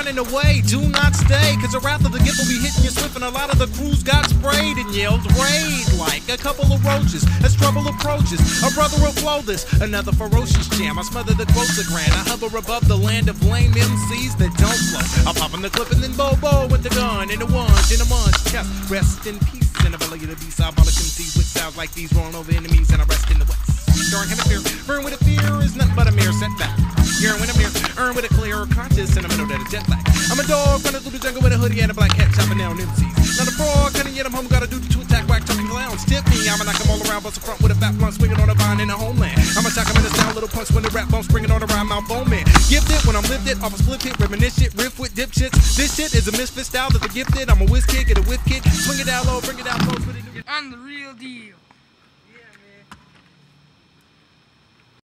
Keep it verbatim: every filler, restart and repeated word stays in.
running away, do not stay, cause the wrath of the gift will be hitting you swift, and a lot of the crews got sprayed and yelled raid like a couple of roaches as trouble approaches. A brother will flow this, another ferocious jam. I smother the quotes of grand, I hover above the land of lame M Cs that don't flow. I'll pop in the clip and then bobo with the gun in the ones, in a munch, chest. Rest in peace in the belly of the beast, symbolic M Cs with sounds like these, rolling over enemies, and I rest in the west. During hemisphere, burn with a fear is nothing but a mere setback. Yearn when I'm here, earn with a clear conscience in the middle of the jet lag. I'm a dog running through the jungle with a hoodie and a black hat, chopping down M Cs. Not a frog, cutting yet I'm home, gotta do to attack whack talking clowns. Tip me, I'ma knock them all around, bust a front with a fat blunt, swinging on a vine in the homeland. I'ma attack them in the style, little punks when the rap bumps, bringing on a rhyme, Mount Bone Man. Gifted when I'm lifted, off a split hit, reminisce shit, riff with dipshits. This shit is a misfit style that's a gifted. I'm a whiz kid, get a whip kick, swing it down low, bring it down close with it. I'm the real deal.